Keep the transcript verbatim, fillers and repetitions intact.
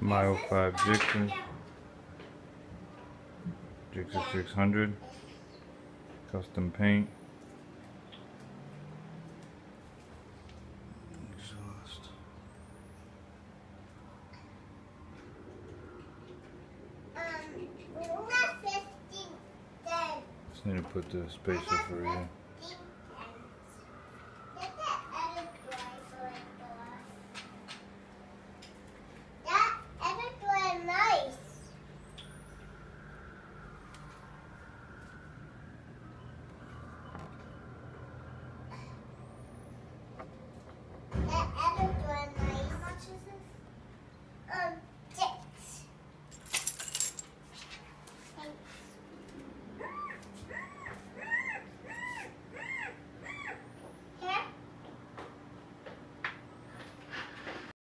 Mile five Gsxr, Gsxr six hundred, custom paint, exhaust. Just need to put the spacer for you.